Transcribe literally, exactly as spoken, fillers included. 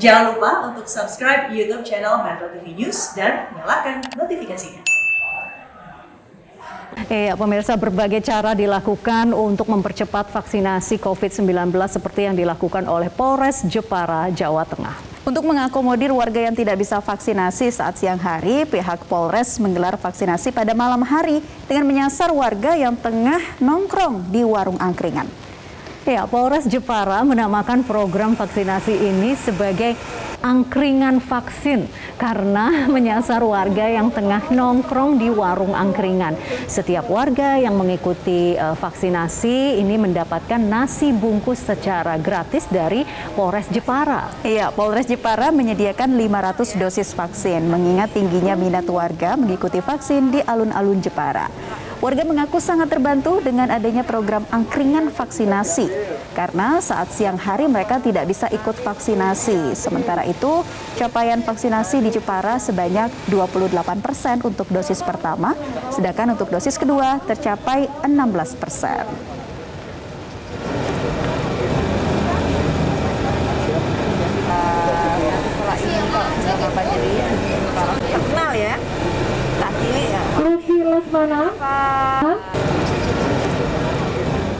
Jangan lupa untuk subscribe YouTube channel Metro T V News dan nyalakan notifikasinya. Iya, pemirsa, berbagai cara dilakukan untuk mempercepat vaksinasi COVID sembilan belas seperti yang dilakukan oleh Polres Jepara, Jawa Tengah. Untuk mengakomodir warga yang tidak bisa vaksinasi saat siang hari, pihak Polres menggelar vaksinasi pada malam hari dengan menyasar warga yang tengah nongkrong di warung angkringan. Ya, Polres Jepara menamakan program vaksinasi ini sebagai angkringan vaksin karena menyasar warga yang tengah nongkrong di warung angkringan. Setiap warga yang mengikuti uh, vaksinasi ini mendapatkan nasi bungkus secara gratis dari Polres Jepara. Iya, Polres Jepara menyediakan lima ratus dosis vaksin mengingat tingginya minat warga mengikuti vaksin di alun-alun Jepara. Warga mengaku sangat terbantu dengan adanya program angkringan vaksinasi karena saat siang hari mereka tidak bisa ikut vaksinasi. Sementara itu, capaian vaksinasi di Jepara sebanyak dua puluh delapan persen untuk dosis pertama, sedangkan untuk dosis kedua tercapai enam belas persen. Setelah ini Pak, Pak jadi kenal ya? Laki ya. Lesmana.